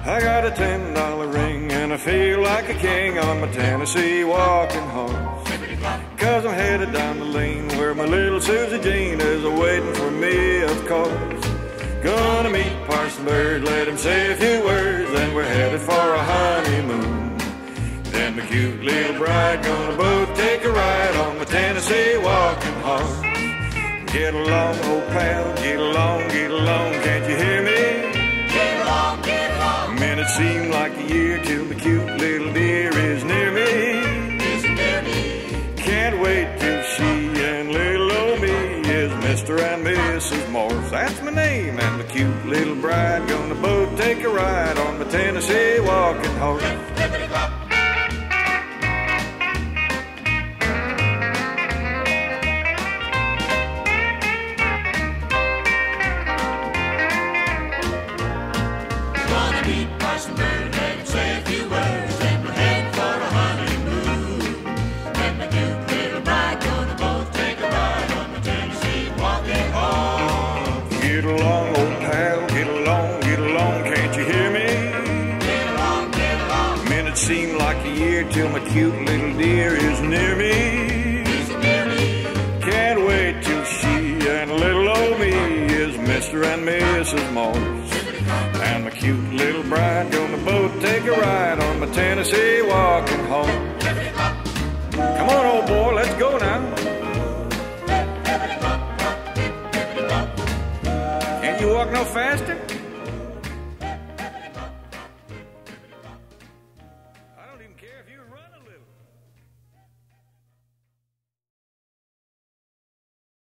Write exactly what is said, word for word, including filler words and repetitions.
I got a ten dollar ring and I feel like a king on my Tennessee walking horse. Cause I'm headed down the lane where my little Susie Jean is a-waiting for me, of course. Gonna meet Parson Bird, let him say a few words, then we're headed for a honeymoon. Then the cute little bride gonna both take a ride on my Tennessee walking horse. Get along, old pal, get along, get along, can't you hear me? Get along, get along. Minutes seem like a year till the cute little dear is near me. Is near me. Can't wait till she and little old me is Mister and Missus Morse. That's my name, and the cute little bride gonna both take a ride on the Tennessee walking horse. Gonna meet Parson Bird, let him say a few words, then we're heading for a honeymoon. And the cute little bride gonna both take a ride on the Tennessee walking horse. Get along, old pal, get along, get along, can't you hear me? Get along, get along. Minutes seem like a year till my cute little dear is near me. Is near me. Can't wait till she and little old me is Mister and Missus Morse. And the cute little bride gonna both take a ride on my Tennessee walking horse. Come on, old boy, let's go now. Can't you walk no faster?